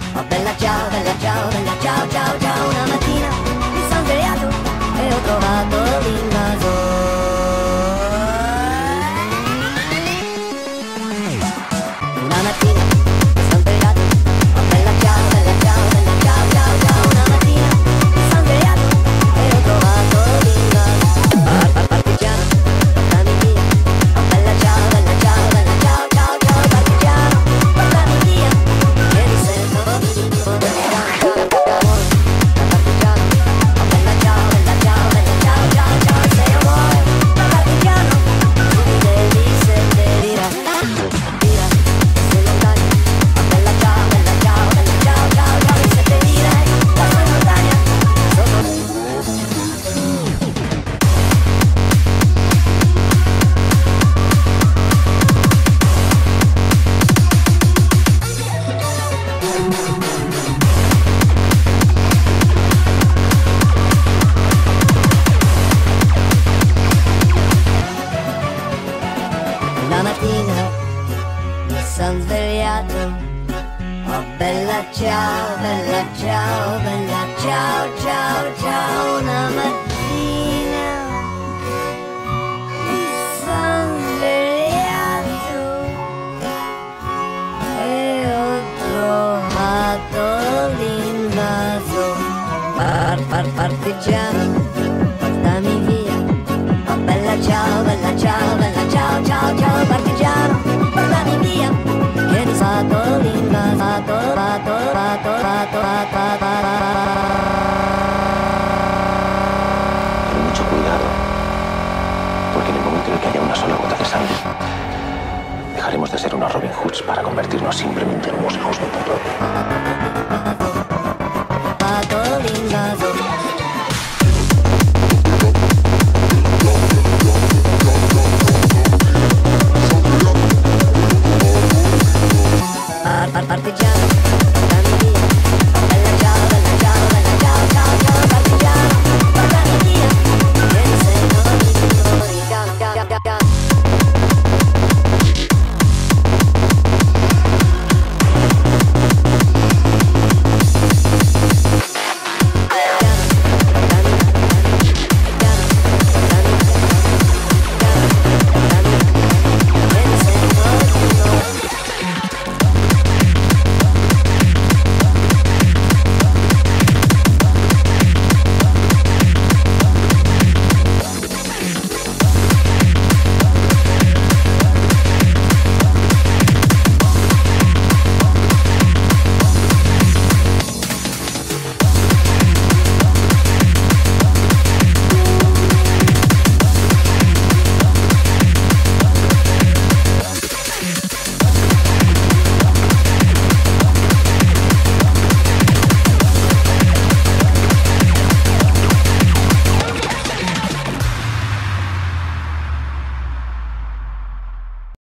Oh bella ciao, bella ciao, bella ciao, ciao, ciao. Una mattina mi sono svegliato e ho trovato l'invaso. Una mattina mi sono svegliato, oh bella ciao, bella ciao, bella ciao, ciao, ciao. Una mattina mi sono svegliato e ho trovato l'invaso. Partigiano, portami via, oh bella ciao, bella ciao, bella ciao, ciao, ciao. Partigiano, portami via, che mi sento partigiano, oh bella ciao, bella ciao, bella ciao, ciao, ciao. Se io muoio da partigiano, tu mi devi seppellire. Una mattina mi son svegliato, oh bella ciao, bella ciao, bella ciao, ciao, ciao. Una mattina mi son svegliato e ho trovato l'invaso. Partigiano, portami via, oh bella ciao, bella ciao, bella ciao, ciao, ciao. Partigiano, portami via, che mi stato l'invaso, Ten mucho cuidado, porque en el momento en el que haya una sola gota de sangre, dejaremos de ser unos Robin Hoods para convertirnos simplemente en músicos de terror.